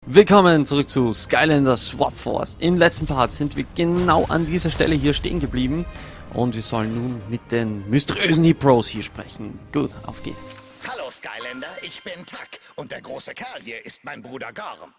Willkommen zurück zu Skylanders Swap Force. Im letzten Part sind wir genau an dieser Stelle hier stehen geblieben und wir sollen nun mit den mysteriösen Heroes hier sprechen. Gut, auf geht's. Hallo Skylander, ich bin Tak und der große Kerl hier ist mein Bruder Gorm.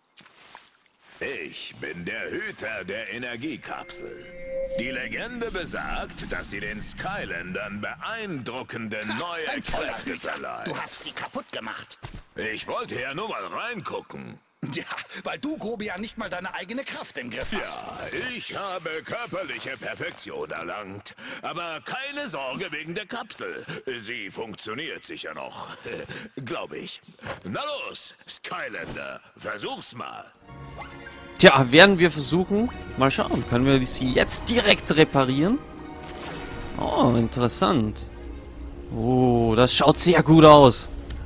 Ich bin der Hüter der Energiekapsel. Die Legende besagt, dass sie den Skylandern beeindruckende neue Ein toller Kräfte Hüter, verleiht. du hast sie kaputt gemacht. Ich wollte ja nur mal reingucken. Ja, weil du, Grobian, nicht mal deine eigene Kraft im Griff hast. Ja, ich habe körperliche Perfektion erlangt. Aber keine Sorge wegen der Kapsel. Sie funktioniert sicher noch. Glaube ich. Na los, Skylander, versuch's mal. Tja, werden wir versuchen. Mal schauen, können wir sie jetzt direkt reparieren? Oh, interessant. Oh, das schaut sehr gut aus.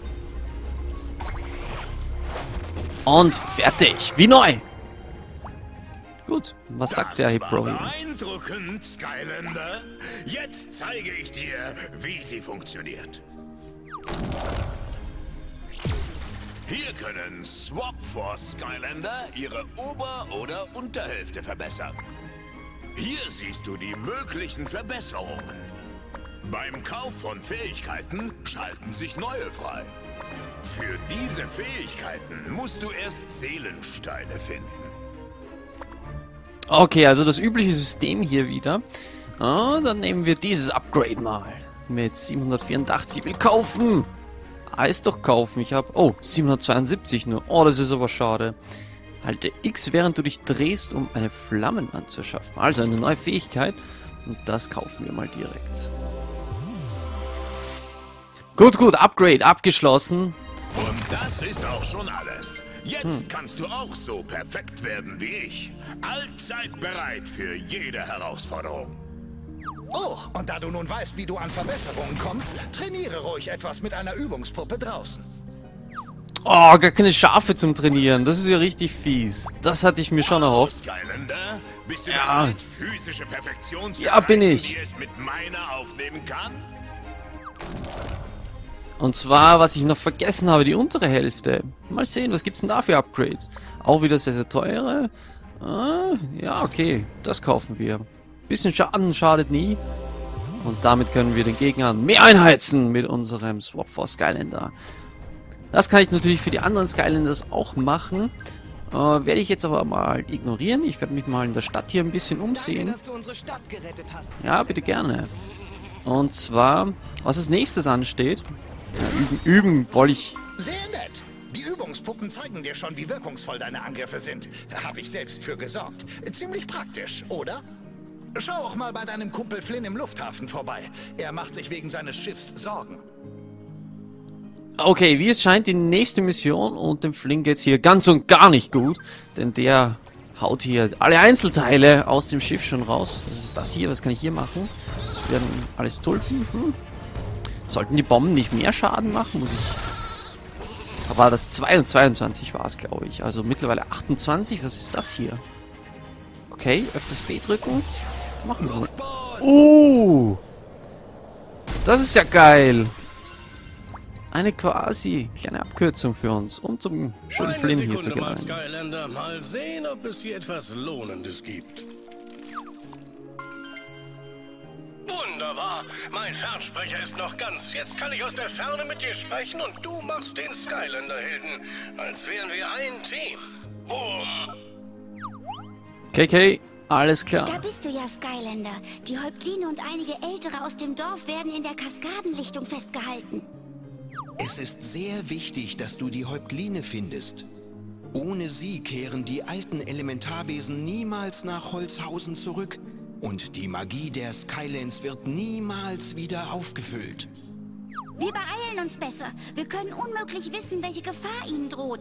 Und fertig, wie neu. Gut, was sagt der Hipro hier? Beeindruckend, Skylander. Jetzt zeige ich dir, wie sie funktioniert. Hier können Swap Force Skylander ihre Ober- oder Unterhälfte verbessern. Hier siehst du die möglichen Verbesserungen. Beim Kauf von Fähigkeiten schalten sich neue frei. Für diese Fähigkeiten musst du erst Seelensteine finden. Okay, also das übliche System hier wieder. Dann nehmen wir dieses Upgrade mal. Mit 784. Ich will kaufen. Heißt doch kaufen. Ich habe... Oh, 772 nur. Oh, das ist aber schade. Halte X, während du dich drehst, um eine Flammenwand zu erschaffen. Also eine neue Fähigkeit. Und das kaufen wir mal direkt. Gut, Upgrade abgeschlossen. Und das ist auch schon alles. Jetzt kannst du auch so perfekt werden wie ich. Allzeit bereit für jede Herausforderung. Oh, und da du nun weißt, wie du an Verbesserungen kommst, trainiere ruhig etwas mit einer Übungspuppe draußen. Oh, gar keine Schafe zum Trainieren. Das ist ja richtig fies. Das hatte ich mir schon erhofft. Skylander, bist du Ja. bereit, physische Perfektion zu Ja, bin erreichen, ich. die es mit meiner aufnehmen kann? Und zwar, was ich noch vergessen habe, die untere Hälfte. Mal sehen, was gibt's denn da für Upgrades? Auch wieder sehr, sehr teure. Ja, okay, das kaufen wir. Bisschen Schaden schadet nie. Und damit können wir den Gegnern mehr einheizen mit unserem Swap Force Skylander. Das kann ich natürlich für die anderen Skylanders auch machen. Werde ich jetzt aber mal ignorieren. Ich werde mich mal in der Stadt hier ein bisschen umsehen. Danke, dass du unsere Stadt gerettet hast. Ja, bitte gerne. Und zwar, was als nächstes ansteht. Ja, üben wollte ich. Sehr nett. Die Übungspuppen zeigen dir schon, wie wirkungsvoll deine Angriffe sind. Habe ich selbst für gesorgt. Ziemlich praktisch, oder? Schau auch mal bei deinem Kumpel Flynn im Lufthafen vorbei. Er macht sich wegen seines Schiffs Sorgen. Okay, wie es scheint, die nächste Mission und dem Flynn geht's hier ganz und gar nicht gut. Denn der haut hier alle Einzelteile aus dem Schiff schon raus. Was ist das hier? Was kann ich hier machen? Das werden alles Tulpen. Sollten die Bomben nicht mehr Schaden machen? Muss ich... Aber das 22 war es, glaube ich. Also mittlerweile 28. Was ist das hier? Okay, öfters B drücken. Machen wir. Das ist ja geil. Eine quasi kleine Abkürzung für uns, um zum schönen Eine Flynn hier zu Sekunde mal, gelangen. Skylander. Mal sehen, ob es hier etwas Lohnendes gibt. Wunderbar. Mein Fernsprecher ist noch ganz. Jetzt kann ich aus der Ferne mit dir sprechen und du machst den Skylander-Helden. Als wären wir ein Team. Boom. KK, alles klar. Da bist du ja, Skylander. Die Häuptlinge und einige Ältere aus dem Dorf werden in der Kaskadenlichtung festgehalten. Es ist sehr wichtig, dass du die Häuptline findest. Ohne sie kehren die alten Elementarwesen niemals nach Holzhausen zurück. Und die Magie der Skylands wird niemals wieder aufgefüllt. Wir beeilen uns besser. Wir können unmöglich wissen, welche Gefahr ihnen droht.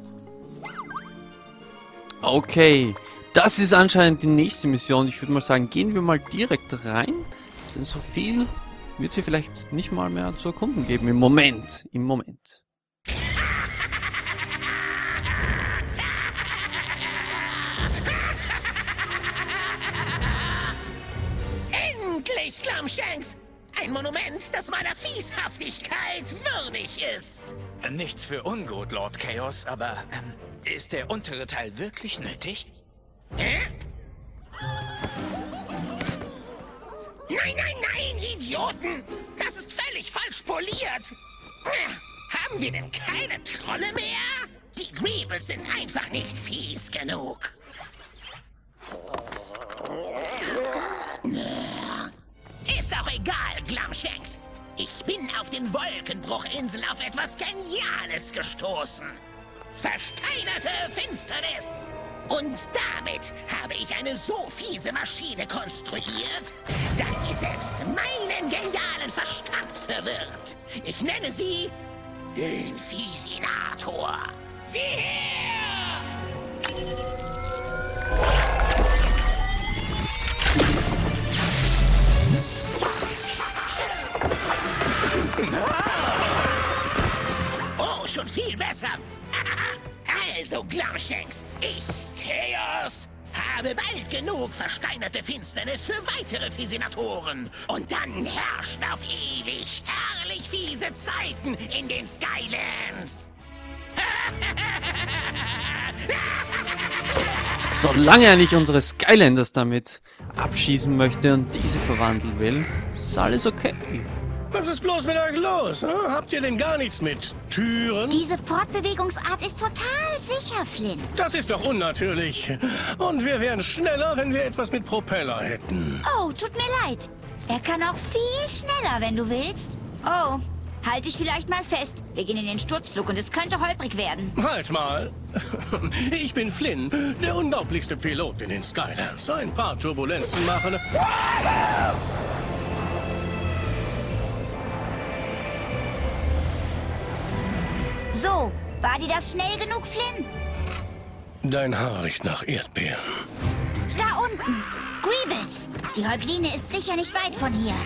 Okay, das ist anscheinend die nächste Mission. Ich würde mal sagen, gehen wir mal direkt rein. Denn so viel wird es hier vielleicht nicht mal mehr zu erkunden geben. Im Moment. Endlich, Clumshanks! Ein Monument, das meiner Fieshaftigkeit würdig ist. Nichts für ungut, Lord Chaos, aber ist der untere Teil wirklich nötig? Hä? Nein, nein, nein, Idioten! Das ist völlig falsch poliert! Haben wir denn keine Trolle mehr? Die Greebles sind einfach nicht fies genug. Ist auch egal, Glumshanks. Ich bin auf den Wolkenbruchinseln auf etwas Geniales gestoßen. Versteinerte Finsternis. Und damit habe ich eine so fiese Maschine konstruiert, dass sie selbst meinen genialen Verstand verwirrt. Ich nenne sie Infisinator. Sieh her! Oh, schon viel besser. Also, Glumshanks, ich, Chaos, habe bald genug versteinerte Finsternis für weitere Fisinatoren. Und dann herrschen auf ewig herrlich fiese Zeiten in den Skylands. Solange er nicht unsere Skylanders damit abschießen möchte und diese verwandeln will, ist alles okay. Was ist bloß mit euch los? Hm? Habt ihr denn gar nichts mit Türen? Diese Fortbewegungsart ist total sicher, Flynn. Das ist doch unnatürlich. Und wir wären schneller, wenn wir etwas mit Propeller hätten. Oh, tut mir leid. Er kann auch viel schneller, wenn du willst. Oh, halt dich vielleicht mal fest. Wir gehen in den Sturzflug und es könnte holprig werden. Halt mal. Ich bin Flynn, der unglaublichste Pilot in den Skylands. Ein paar Turbulenzen machen. So, war dir das schnell genug, Flynn? Dein Haar riecht nach Erdbeeren. Da unten. Greebles. Die Häuptline ist sicher nicht weit von hier.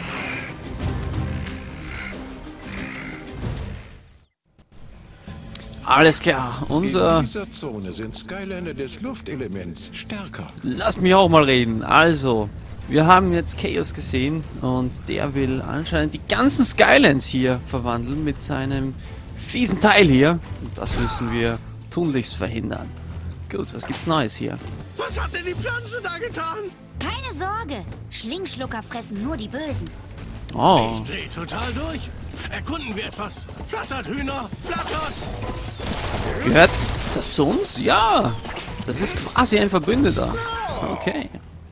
Alles klar, In unser... dieser Zone sind Skylander des Luftelements stärker. Lasst mich auch mal reden. Also, wir haben jetzt Chaos gesehen und der will anscheinend die ganzen Skylands hier verwandeln mit seinem fiesen Teil hier. Und das müssen wir tunlichst verhindern. Gut, was gibt's Neues hier? Was hat denn die Pflanze da getan? Keine Sorge. Schlingschlucker fressen nur die Bösen. Oh, Ich dreh total durch. Erkunden wir etwas. Flattert, Hühner, flattert! gehört das zu uns? Ja, das ist quasi ein Verbündeter. Okay.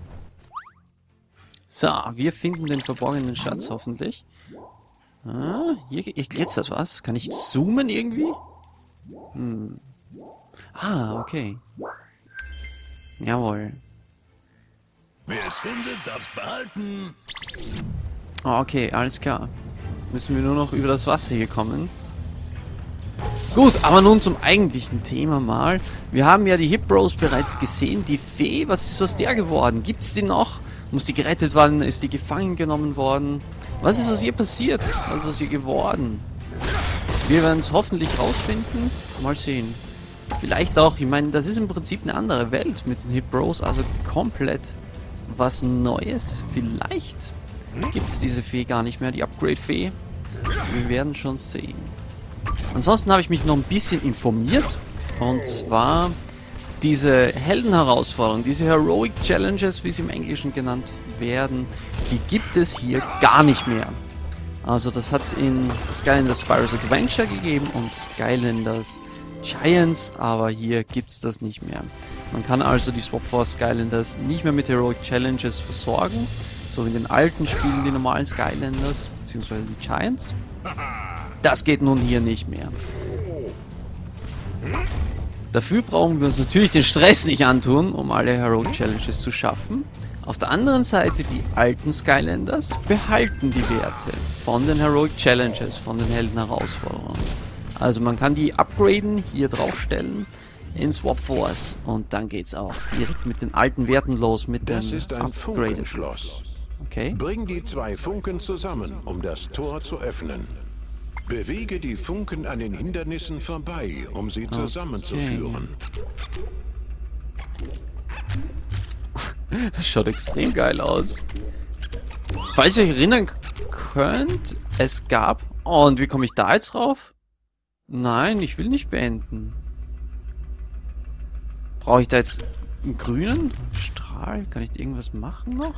So, wir finden den verborgenen Schatz hoffentlich. Ah, hier glitzert was. Kann ich zoomen irgendwie? Ah, okay. Jawohl. Wer es findet, darf's behalten. Ah, okay, alles klar. Müssen wir nur noch über das Wasser hier kommen. Gut, aber nun zum eigentlichen Thema mal. Wir haben ja die Hip Bros bereits gesehen. Die Fee, was ist aus der geworden? Gibt's die noch? Muss die gerettet werden? Ist die gefangen genommen worden? Was ist aus ihr passiert? Was ist aus ihr geworden? Wir werden es hoffentlich rausfinden. Mal sehen. Vielleicht auch, ich meine, das ist im Prinzip eine andere Welt mit den Hip Bros, also komplett was Neues. Vielleicht gibt es diese Fee gar nicht mehr, die Upgrade-Fee. Wir werden schon sehen. Ansonsten habe ich mich noch ein bisschen informiert. Und zwar diese Heldenherausforderungen, diese Heroic Challenges, wie sie im Englischen genannt werden, die gibt es hier gar nicht mehr. Also das hat es in Skylanders Spyro's Adventure gegeben und Skylanders Giants, aber hier gibt es das nicht mehr. Man kann also die Swap Force Skylanders nicht mehr mit Heroic Challenges versorgen, so wie in den alten Spielen die normalen Skylanders, beziehungsweise die Giants. Das geht nun hier nicht mehr. Dafür brauchen wir uns natürlich den Stress nicht antun, um alle Heroic Challenges zu schaffen. Auf der anderen Seite, die alten Skylanders behalten die Werte von den Heroic Challenges, von den Heldenherausforderungen. Also man kann die upgraden, hier draufstellen, in Swap Force. Und dann geht's auch direkt mit den alten Werten los, mit Das den ist ein upgraded. Funkenschloss. Okay. Bring die zwei Funken zusammen, um das Tor zu öffnen. Bewege die Funken an den Hindernissen vorbei, um sie zusammenzuführen. Das schaut extrem geil aus. Falls ihr euch erinnern könnt. Es gab... Oh, und wie komme ich da jetzt rauf? Nein, ich will nicht beenden. Brauche ich da jetzt einen grünen Strahl? Kann ich irgendwas machen noch?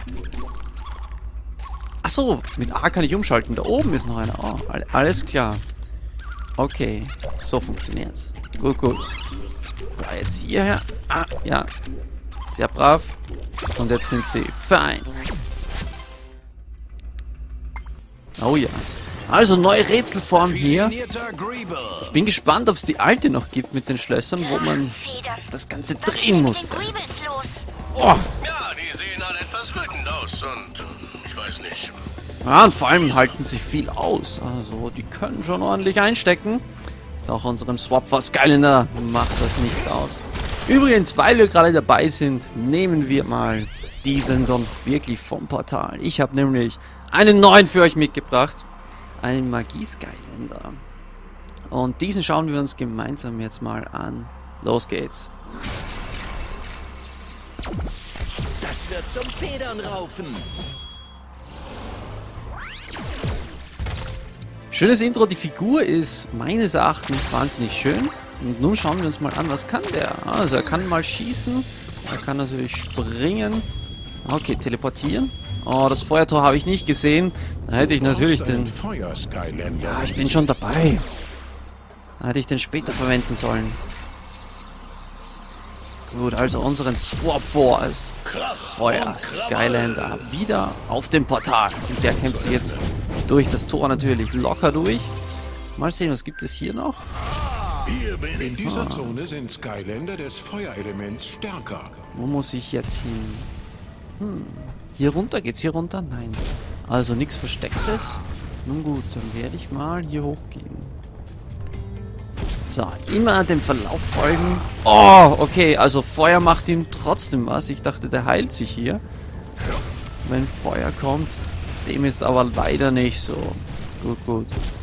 Achso, mit A kann ich umschalten. Da oben ist noch einer. Oh, alles klar. Okay, so funktioniert's. Gut, gut. So, jetzt hierher. Ah, ja. Sehr brav. Und jetzt sind sie vereint. Oh ja. Also neue Rätselform hier. Ich bin gespannt, ob es die alte noch gibt mit den Schlössern, wo man das Ganze drehen muss. Oh. Ja, die sehen alle etwas wütend aus und ich weiß nicht. Ja, und vor allem halten sie viel aus. Also, die können schon ordentlich einstecken. Auch unserem Swap for Skylander macht das nichts aus. Übrigens, weil wir gerade dabei sind, nehmen wir mal diesen doch wirklich vom Portal. Ich habe nämlich einen neuen für euch mitgebracht. Einen Magie-Skylander. Und diesen schauen wir uns gemeinsam jetzt mal an. Los geht's. Das wird zum Federnraufen. Schönes Intro, die Figur ist meines Erachtens wahnsinnig schön. Und nun schauen wir uns mal an, was kann der? Also er kann mal schießen, er kann natürlich springen. Okay, teleportieren. Oh, das Feuertor habe ich nicht gesehen. Da hätte ich natürlich den... Ja, ich bin schon dabei. Da hätte ich den später verwenden sollen. Gut, also unseren Swap Force Feuer Skylander wieder auf dem Portal. Und der kämpft sich jetzt durch das Tor natürlich locker durch. Mal sehen, was gibt es hier noch? In dieser Zone sind Skylander des Feuerelements stärker. Wo muss ich jetzt hin? Hier runter? Geht's hier runter? Nein. Also nichts Verstecktes. Nun gut, dann werde ich mal hier hochgehen. So, immer dem Verlauf folgen. Oh, okay, also Feuer macht ihm trotzdem was. Ich dachte, der heilt sich hier. Wenn Feuer kommt. Dem ist aber leider nicht so. Gut, gut.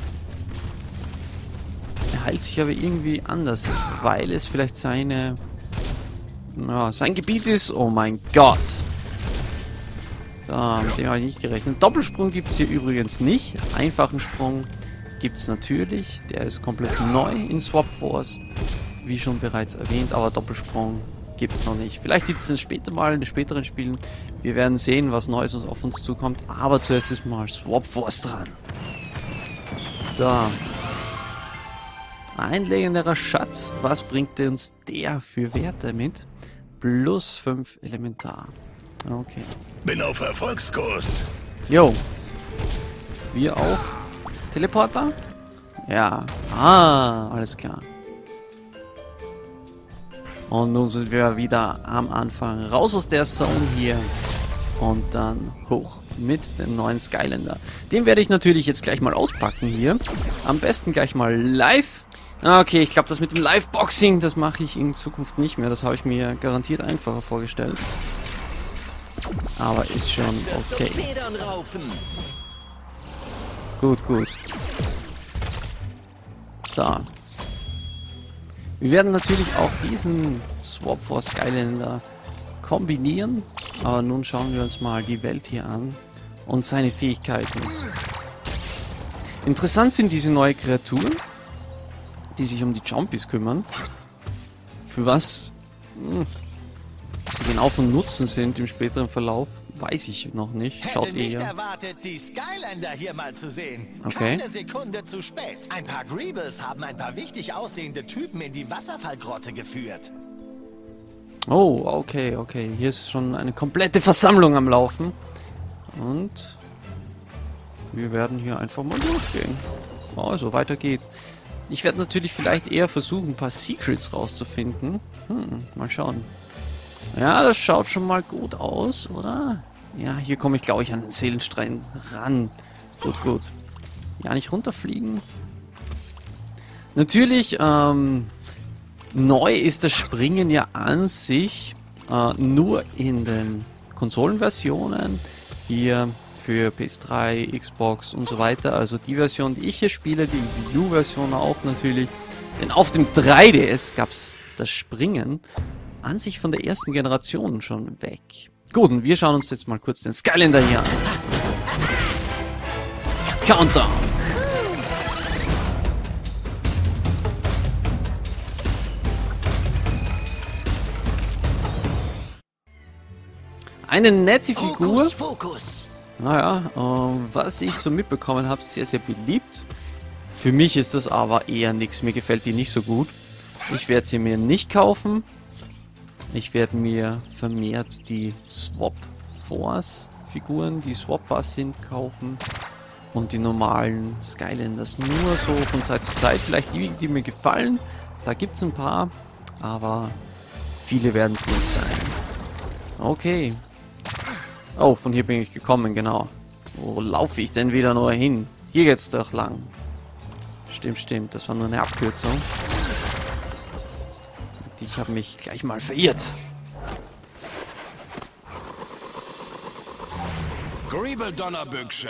Er heilt sich aber irgendwie anders, weil es vielleicht seine... Ja, sein Gebiet ist. Oh mein Gott. So, mit dem habe ich nicht gerechnet. Doppelsprung gibt es hier übrigens nicht. Einfachen Sprung gibt es natürlich. Der ist komplett neu in Swap Force. Wie schon bereits erwähnt, aber Doppelsprung gibt es noch nicht. Vielleicht gibt es es später mal in den späteren Spielen. Wir werden sehen, was Neues auf uns zukommt. Aber zuerst ist mal Swap Force dran. So. Ein legendärer Schatz. Was bringt uns der für Werte mit? Plus 5 Elementar. Okay. Bin auf Erfolgskurs. Jo. Wir auch. Teleporter? Ja. Ah, alles klar. Und nun sind wir wieder am Anfang. Raus aus der Zone hier. Und dann hoch mit dem neuen Skylander. Den werde ich natürlich jetzt gleich mal auspacken hier. Am besten gleich mal live. Okay, ich glaube, das mit dem Live-Boxing, das mache ich in Zukunft nicht mehr. Das habe ich mir garantiert einfacher vorgestellt. Aber ist schon okay. Gut, gut. So. Wir werden natürlich auch diesen Swap for Skylander kombinieren. Aber nun schauen wir uns mal die Welt hier an und seine Fähigkeiten. Interessant sind diese neuen Kreaturen, die sich um die Jumpies kümmern. Für was sie genau von Nutzen sind im späteren Verlauf, weiß ich noch nicht. Schaut Hätte nicht eher. erwartet, die Skylander hier mal zu sehen. Okay. Keine Sekunde zu spät. Ein paar Greebles haben ein paar wichtig aussehende Typen in die Wasserfallgrotte geführt. Oh, okay, okay. Hier ist schon eine komplette Versammlung am Laufen. Und wir werden hier einfach mal durchgehen. Also, weiter geht's. Ich werde natürlich vielleicht eher versuchen, ein paar Secrets rauszufinden. Mal schauen. Ja, das schaut schon mal gut aus, oder? Ja, hier komme ich, glaube ich, an den Seelenstein ran. Gut, gut. Ja, nicht runterfliegen. Natürlich, neu ist das Springen ja an sich nur in den Konsolenversionen. Hier für PS3, Xbox und so weiter. Also die Version, die ich hier spiele, die Wii U-Version auch natürlich. Denn auf dem 3DS gab es das Springen an sich von der ersten Generation schon weg. Gut, und wir schauen uns jetzt mal kurz den Skylander hier an. Countdown. Eine nette Figur. Hokus Pokus. Naja, was ich so mitbekommen habe, sehr, sehr beliebt. Für mich ist das aber eher nichts. Mir gefällt die nicht so gut. Ich werde sie mir nicht kaufen. Ich werde mir vermehrt die Swap Force Figuren, die swapbar sind, kaufen. Und die normalen Skylanders nur so von Zeit zu Zeit. Vielleicht die, die mir gefallen. Da gibt es ein paar. Aber viele werden es nicht sein. Okay. Oh, von hier bin ich gekommen, genau. Wo laufe ich denn wieder nur hin? Hier geht's doch lang. Stimmt, stimmt. Das war nur eine Abkürzung. Und ich habe mich gleich mal verirrt. Griebeldonnerbüchse.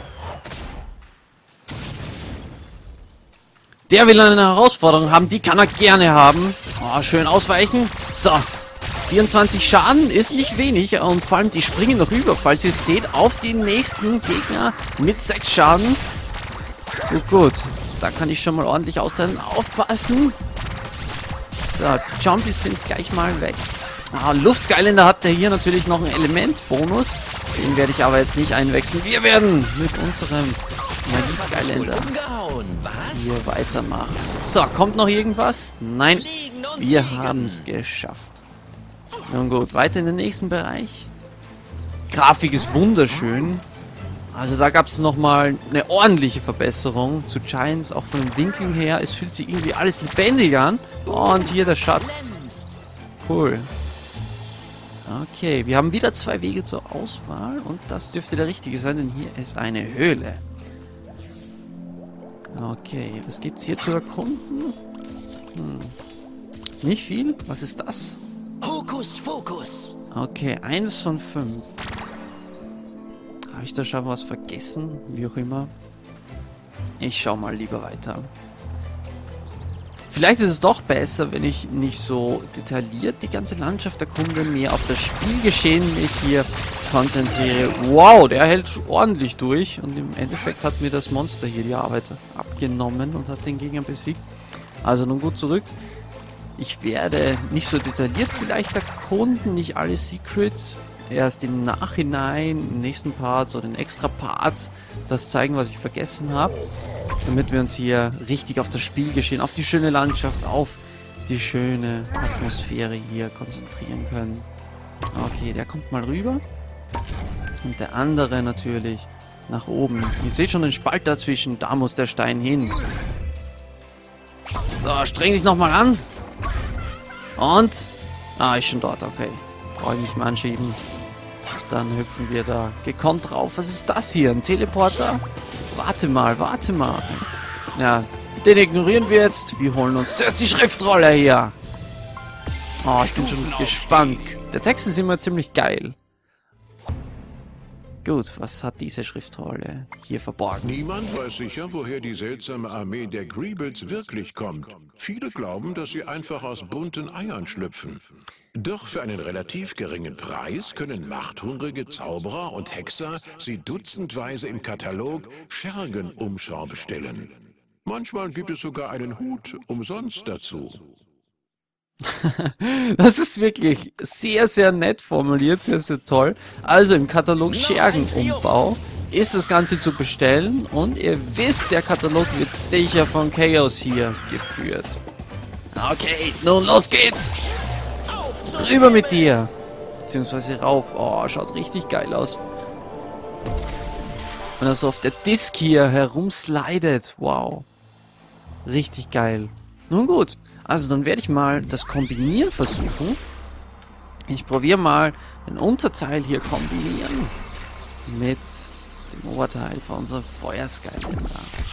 Der will eine Herausforderung haben, die kann er gerne haben. Oh, schön ausweichen. So. 24 Schaden ist nicht wenig und vor allem die springen noch über, falls ihr seht, auf den nächsten Gegner mit 6 Schaden. Gut, gut. Da kann ich schon mal ordentlich austeilen. Aufpassen. So, die Jumpies sind gleich mal weg. Ah, Luft-Skylander hat der hier natürlich noch einen Element-Bonus. Den werde ich aber jetzt nicht einwechseln. Wir werden mit unserem Magie-Skylander hier weitermachen. So, kommt noch irgendwas? Nein, wir haben es geschafft. Nun gut, weiter in den nächsten Bereich. Grafik ist wunderschön. Also da gab es nochmal eine ordentliche Verbesserung zu Giants, auch von den Winkeln her. Es fühlt sich irgendwie alles lebendig an. Und hier der Schatz. Cool. Okay, wir haben wieder 2 Wege zur Auswahl. Und das dürfte der richtige sein, denn hier ist eine Höhle. Okay, was gibt's hier zu erkunden? Nicht viel? Was ist das? Hokus Pokus. Okay, 1 von 5. Habe ich da schon was vergessen? Wie auch immer. Ich schau mal lieber weiter. Vielleicht ist es doch besser, wenn ich nicht so detailliert die ganze Landschaft erkunde, mehr auf das Spielgeschehen mich hier konzentriere. Wow, der hält ordentlich durch und im Endeffekt hat mir das Monster hier die Arbeit abgenommen und hat den Gegner besiegt. Also nun gut zurück. Ich werde nicht so detailliert vielleicht erkunden, nicht alle Secrets. Erst im Nachhinein, im nächsten Part, so den extra Parts, das zeigen, was ich vergessen habe. Damit wir uns hier richtig auf das Spielgeschehen, auf die schöne Landschaft, auf die schöne Atmosphäre hier konzentrieren können. Okay, der kommt mal rüber. Und der andere natürlich nach oben. Ihr seht schon den Spalt dazwischen, da muss der Stein hin. So, streng dich nochmal an. Und... Ah, ist schon dort, okay. Brauche ich nicht mal anschieben. Dann hüpfen wir da gekonnt drauf. Was ist das hier? Ein Teleporter? Warte mal, warte mal. Ja, den ignorieren wir jetzt. Wir holen uns zuerst die Schriftrolle her. Oh, ich bin schon gespannt. Der Text ist immer ziemlich geil. Gut, was hat diese Schriftrolle hier verborgen? Niemand weiß sicher, woher die seltsame Armee der Greebles wirklich kommt. Viele glauben, dass sie einfach aus bunten Eiern schlüpfen. Doch für einen relativ geringen Preis können machthungrige Zauberer und Hexer sie dutzendweise im Katalog Schergen-Umschau bestellen. Manchmal gibt es sogar einen Hut umsonst dazu. Das ist wirklich sehr, sehr nett formuliert, sehr, sehr toll. Also im Katalog Schergen-Umbau ist das Ganze zu bestellen und ihr wisst, der Katalog wird sicher von Chaos hier geführt. Okay, nun los geht's! Rüber mit dir! Beziehungsweise rauf. Oh, schaut richtig geil aus. Wenn er so auf der Disk hier herumslidet. Wow. Richtig geil. Nun gut. Also dann werde ich mal das Kombinieren versuchen. Ich probiere mal den Unterteil hier kombinieren mit dem Oberteil von unserem Feuerskylander.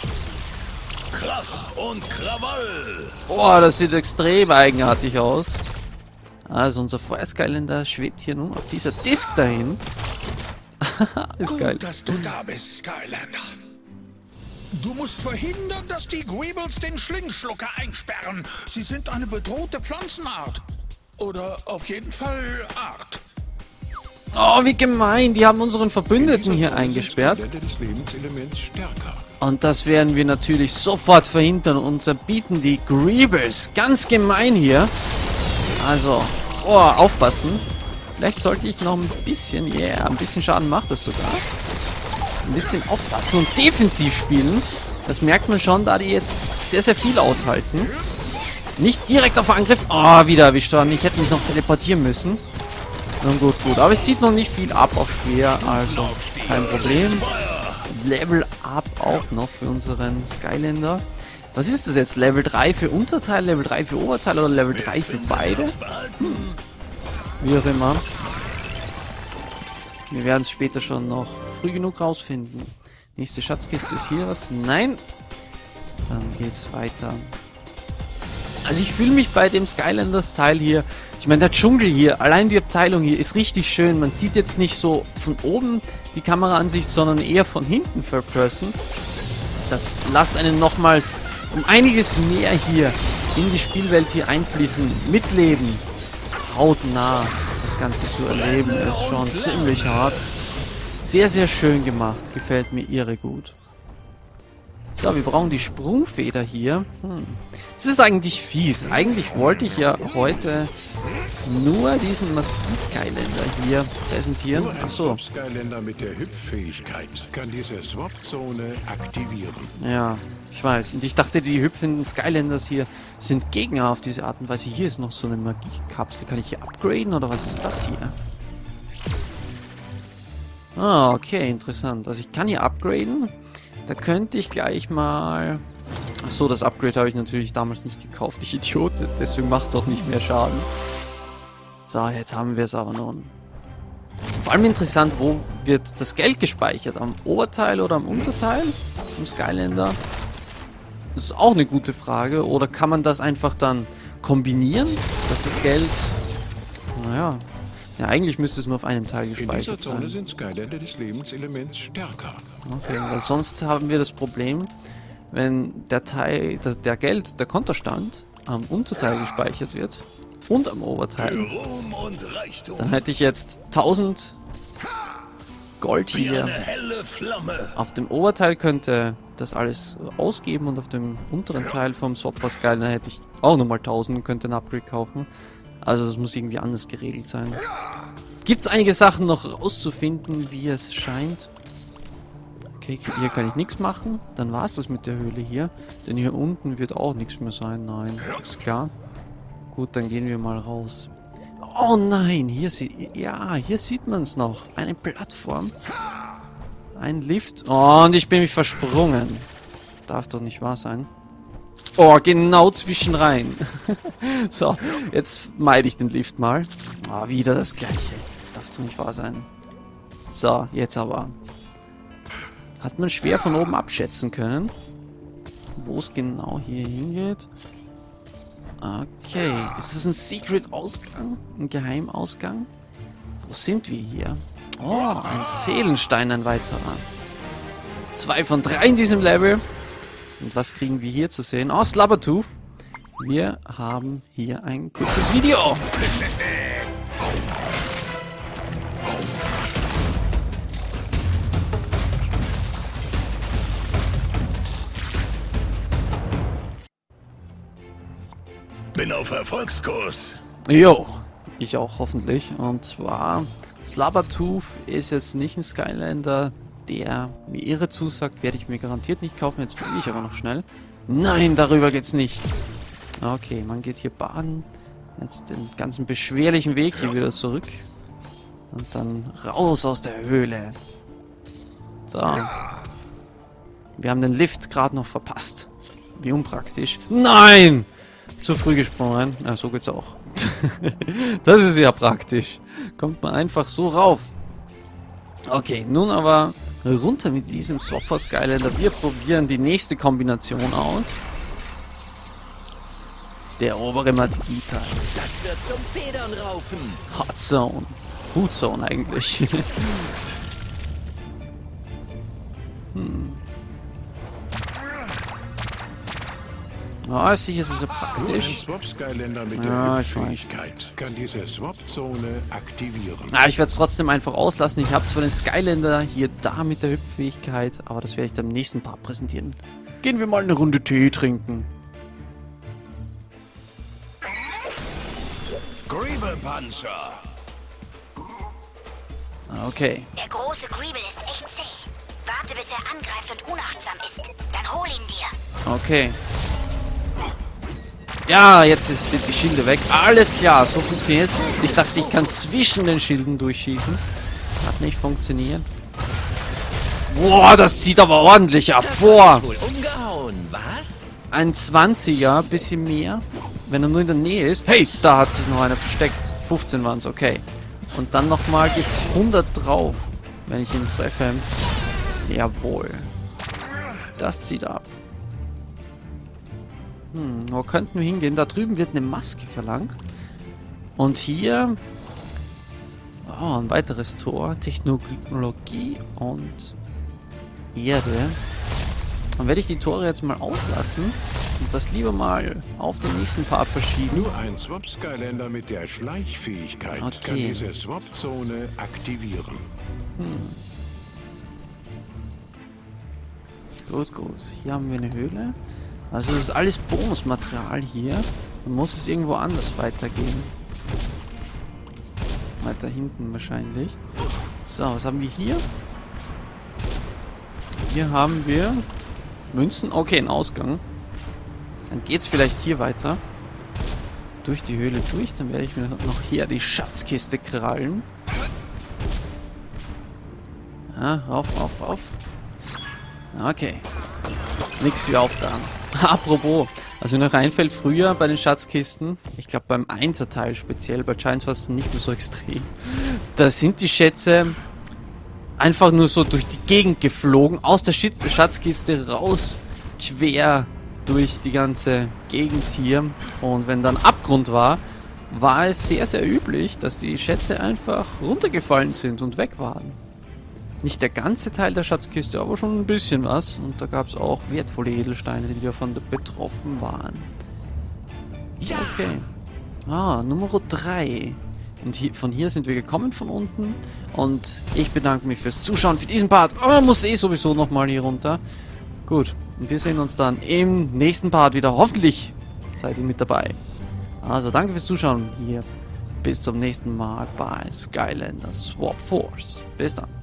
Krach und Krawall! Boah, das sieht extrem eigenartig aus. Also unser Feuerskylander schwebt hier nun auf dieser Disk dahin. Ist geil. Gut, dass du da bist, Skylander. Du musst verhindern, dass die Greebles den Schlingschlucker einsperren. Sie sind eine bedrohte Pflanzenart. Oder auf jeden Fall Art. Oh, wie gemein. Die haben unseren Verbündeten hier eingesperrt. Skylander des Lebenselements stärker. Und das werden wir natürlich sofort verhindern und unterbieten die Greebles. Ganz gemein hier. Also, oh, aufpassen. Vielleicht sollte ich noch ein bisschen, ein bisschen Schaden macht das sogar. Ein bisschen aufpassen und defensiv spielen. Das merkt man schon, da die jetzt sehr, sehr viel aushalten. Nicht direkt auf Angriff. Oh, wieder erwischt worden. Ich hätte mich noch teleportieren müssen. Nun gut, gut. Aber es zieht noch nicht viel ab auf schwer, also kein Problem. Level Up auch noch für unseren Skylander. Was ist das jetzt? Level 3 für Unterteil, Level 3 für Oberteil oder Level 3 für beide? Wie auch immer. Wir werden es später schon noch früh genug rausfinden. Nächste Schatzkiste ist hier was? Nein. Dann geht's weiter. Also ich fühle mich bei dem Skylanders-Teil hier, ich meine der Dschungel hier, allein die Abteilung hier ist richtig schön. Man sieht jetzt nicht so von oben die Kameraansicht, sondern eher von hinten Third Person. Das lasst einen nochmals um einiges mehr hier in die Spielwelt hier einfließen, mitleben. Hautnah das Ganze zu erleben ist schon ziemlich hart. Sehr, sehr schön gemacht, gefällt mir irre gut. So, wir brauchen die Sprungfeder hier. Es ist eigentlich fies. Eigentlich wollte ich ja heute nur diesen Maschinen-Skylander hier präsentieren. Nur ein Achso. Skylander mit der Hüpffähigkeit kann diese Swap-Zone aktivieren. Ja, ich weiß. Und ich dachte, die hüpfenden Skylanders hier sind Gegner auf diese Art und Weise. Hier ist noch so eine Magiekapsel. Kann ich hier upgraden oder was ist das hier? Ah, okay, interessant. Also ich kann hier upgraden. Da könnte ich gleich mal... Achso, das Upgrade habe ich natürlich damals nicht gekauft, ich Idiot. Deswegen macht es auch nicht mehr Schaden. So, jetzt haben wir es aber nun. Vor allem interessant, wo wird das Geld gespeichert? Am Oberteil oder am Unterteil? Im Skylander? Das ist auch eine gute Frage. Oder kann man das einfach dann kombinieren? Dass das Geld... Naja... Ja, eigentlich müsste es nur auf einem Teil In dieser gespeichert Zone sein. sind Skylander des Lebenselements stärker. Okay, weil sonst haben wir das Problem, wenn der Teil, der Geld, der Kontostand am Unterteil gespeichert wird und am Oberteil, Ruhm und Reichtum. dann hätte ich jetzt 1000 Gold Wie hier. eine helle Flamme. Auf dem Oberteil könnte das alles ausgeben und auf dem unteren Teil vom Swap for Skylander hätte ich auch nochmal 1000 und könnte ein Upgrade kaufen. Also das muss irgendwie anders geregelt sein. Gibt es einige Sachen noch rauszufinden, wie es scheint. Okay, hier kann ich nichts machen. Dann war es das mit der Höhle hier. Denn hier unten wird auch nichts mehr sein. Nein, ist klar. Gut, dann gehen wir mal raus. Oh nein, hier sieht man es noch. Eine Plattform. Ein Lift. Oh, und ich bin mich versprungen. Darf doch nicht wahr sein. Oh, genau zwischen rein. So, jetzt meide ich den Lift mal. Ah, wieder das gleiche. Darf doch nicht wahr sein. So, jetzt aber. Hat man schwer von oben abschätzen können, wo es genau hier hingeht. Okay, ist es ein Secret-Ausgang? Ein Geheimausgang? Wo sind wir hier? Oh, ein Seelenstein, ein weiterer. 2 von 3 in diesem Level. Und was kriegen wir hier zu sehen? Oh, Slubbertooth. Wir haben hier ein kurzes Video. Bin auf Erfolgskurs. Jo, ich auch hoffentlich. Und zwar, Slubbertooth ist jetzt nicht ein Skylander, der mir irre zusagt, werde ich mir garantiert nicht kaufen. Jetzt will ich aber noch schnell. Nein, darüber geht's nicht. Okay, man geht hier baden. Jetzt den ganzen beschwerlichen Weg hier wieder zurück. Und dann raus aus der Höhle. So. Wir haben den Lift gerade noch verpasst. Wie unpraktisch. Nein! Zu früh gesprungen. Ja, so geht's auch. Das ist ja praktisch. Kommt man einfach so rauf. Okay, nun aber runter mit diesem Swap for Skylander. Wir probieren die nächste Kombination aus. Der obere Magie-Teil. Das wird zum Federnraufen. Hot Zone. Hoot Zone eigentlich. Ja, sicher ist es so Nur ein praktisch. Swap Skylander mit Ja, der ich weiß. Fähigkeit kann diese Swap-Zone aktivieren. Ich werde es trotzdem einfach auslassen. Ich habe zwar den Skylander hier da mit der Hüpffähigkeit, aber das werde ich dann im nächsten Part präsentieren. Gehen wir mal eine Runde Tee trinken. Greeble Puncher. Okay. Der große Greeble ist echt zäh. Warte, bis er angreift und unachtsam ist. Dann hol ihn dir. Okay. Ja, jetzt sind die Schilde weg. Alles klar, so funktioniert es. Ich dachte, ich kann zwischen den Schilden durchschießen. Hat nicht funktioniert. Boah, das zieht aber ordentlich ab. Boah. Wohl umgehauen, was? Ein 20er, bisschen mehr. Wenn er nur in der Nähe ist. Hey, da hat sich noch einer versteckt. 15 waren es, okay. Und dann nochmal gibt's 100 drauf, wenn ich ihn treffe. Jawohl. Das zieht ab. Wo könnten wir hingehen? Da drüben wird eine Maske verlangt. Und hier... Oh, ein weiteres Tor. Technologie und Erde. Dann werde ich die Tore jetzt mal auslassen und das lieber mal auf den nächsten Part verschieben. Nur ein Swap Skylander mit der Schleichfähigkeit kann Okay. diese Swap-Zone aktivieren. Gut, gut. Hier haben wir eine Höhle. Also das ist alles Bonusmaterial hier. Dann muss es irgendwo anders weitergehen. Weiter hinten wahrscheinlich. So, was haben wir hier? Hier haben wir Münzen. Okay, ein Ausgang. Dann geht's vielleicht hier weiter. Durch die Höhle durch. Dann werde ich mir noch hier die Schatzkiste krallen. Ja, rauf, rauf, rauf. Okay. Nix wie auftragen. Apropos, was mir noch einfällt, früher bei den Schatzkisten, ich glaube beim 1er Teil speziell, bei Giants war es nicht mehr so extrem, da sind die Schätze einfach nur so durch die Gegend geflogen, aus der Schatzkiste raus, quer durch die ganze Gegend hier. Und wenn dann Abgrund war, war es sehr, sehr üblich, dass die Schätze einfach runtergefallen sind und weg waren. Nicht der ganze Teil der Schatzkiste, aber schon ein bisschen was. Und da gab es auch wertvolle Edelsteine, die davon betroffen waren. Ja. Okay. Ah, Nummer 3. Und von hier sind wir gekommen, von unten. Und ich bedanke mich fürs Zuschauen für diesen Part. Oh, muss sowieso nochmal hier runter. Gut. Und wir sehen uns dann im nächsten Part wieder. Hoffentlich seid ihr mit dabei. Also danke fürs Zuschauen hier. Bis zum nächsten Mal bei Skylander Swap Force. Bis dann.